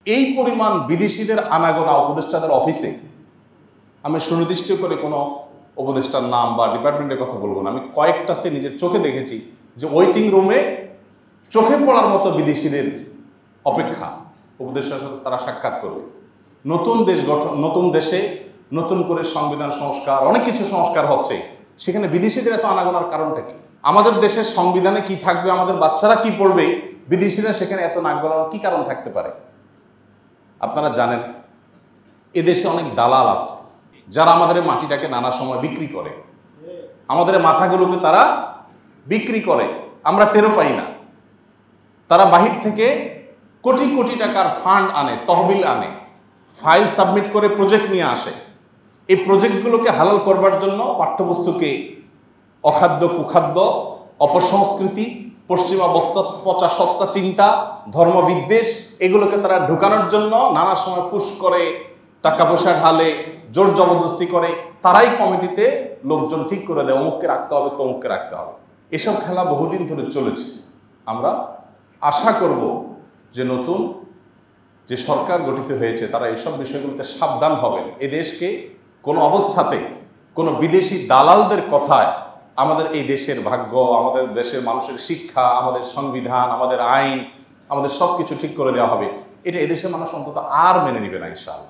এই পরিমাণ বিদেশিদের আনাগোনা উপদেষ্টাদের অফিসে, আমি সুনির্দিষ্ট করে কোনো উপদেষ্টার নাম বা ডিপার্টমেন্টের কথা বলবো না, আমি কয়েকটাতে নিজের চোখে দেখেছি যে ওয়েটিং রুমে চোখে পড়ার মতো বিদেশিদের অপেক্ষা, উপদেষ্টার সাথে তারা সাক্ষাৎ করবে। নতুন দেশ গঠন, নতুন দেশে নতুন করে সংবিধান সংস্কার, অনেক কিছু সংস্কার হচ্ছে, সেখানে বিদেশিদের এত আনাগোনার কারণটা কি? আমাদের দেশের সংবিধানে কি থাকবে, আমাদের বাচ্চারা কি পড়বে, বিদেশিরা সেখানে এত নাক গলানোর কি কারণ থাকতে পারে? আপনারা জানেন এদেশে অনেক দালাল আছে যারা আমাদের মাটিটাকে নানা সময় বিক্রি করে, আমাদের মাথাগুলোকে তারা বিক্রি করে, আমরা টেরও পাই না। তারা বাহির থেকে কোটি কোটি টাকার ফান্ড আনে, তহবিল আনে, ফাইল সাবমিট করে প্রজেক্ট নিয়ে আসে। এই প্রজেক্টগুলোকে হালাল করবার জন্য পাঠ্যপুস্তকে অখাদ্য, কুখাদ্য, অপসংস্কৃতি, পশ্চিমা পচা সস্তা চিন্তা, ধর্মবিদ্বেষ, এগুলোকে তারা ঢুকানোর জন্য নানা সময় পুশ করে, টাকা পয়সা ঢালে, জোর জবরদস্তি করে। তারাই কমিটিতে লোকজন ঠিক করে দেয়, অমুককে রাখতে হবে, তমুককে রাখতে হবে। এসব খেলা বহুদিন ধরে চলেছে। আমরা আশা করব যে নতুন যে সরকার গঠিত হয়েছে তারা এইসব বিষয়গুলোতে সাবধান হবেন। এ দেশকে কোনো অবস্থাতে কোনো বিদেশি দালালদের কথায় আমাদের এই দেশের ভাগ্য, আমাদের দেশের মানুষের শিক্ষা, আমাদের সংবিধান, আমাদের আইন, আমাদের সব কিছু ঠিক করে দেওয়া হবে, এটা এদেশের মানুষ অন্তত আর মেনে নেবে না ইনশাআল্লাহ।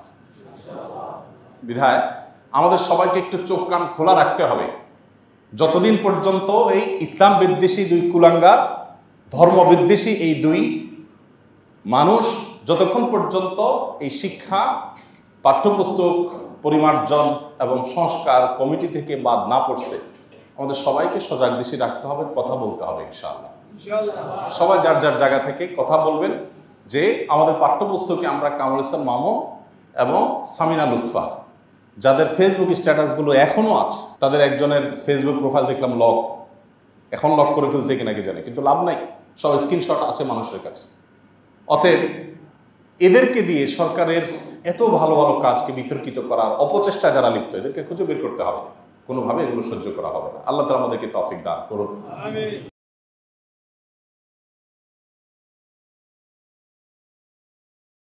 বিধায় আমাদের সবাইকে একটু চোখ কান খোলা রাখতে হবে। যতদিন পর্যন্ত এই ইসলাম বিদ্বেষী দুই কুলাঙ্গার, ধর্ম বিদ্বেষী এই দুই মানুষ যতক্ষণ পর্যন্ত এই শিক্ষা, পাঠ্যপুস্তক পরিমার্জন এবং সংস্কার কমিটি থেকে বাদ না পড়ছে, আমাদের সবাইকে সজাগ দৃষ্টি রাখতে হবে, কথা বলতে হবে ইনশাআল্লাহ। সবাই যার যার জায়গা থেকে কথা বলবেন যে আমাদের পাঠ্যপুস্তকে আমরা কামরুল ইসলাম মামুন এবং সামিনা লুৎফা, যাদের ফেসবুক স্ট্যাটাসগুলো এখনও আছে, তাদের একজনের ফেসবুক প্রোফাইল দেখলাম লক, এখন লক করে ফেলছে কিনা কি জানে, কিন্তু লাভ নাই, সব স্ক্রিনশট আছে মানুষের কাছে। অতএব এদেরকে দিয়ে সরকারের এত ভালো ভালো কাজকে বিতর্কিত করার অপচেষ্টা যারা লিপ্ত, এদেরকে খুঁজে বের করতে হবে। কোনোভাবে এগুলো সহ্য করা হবে না। আল্লাহ তাআলা আমাদেরকে তৌফিক দান করুন।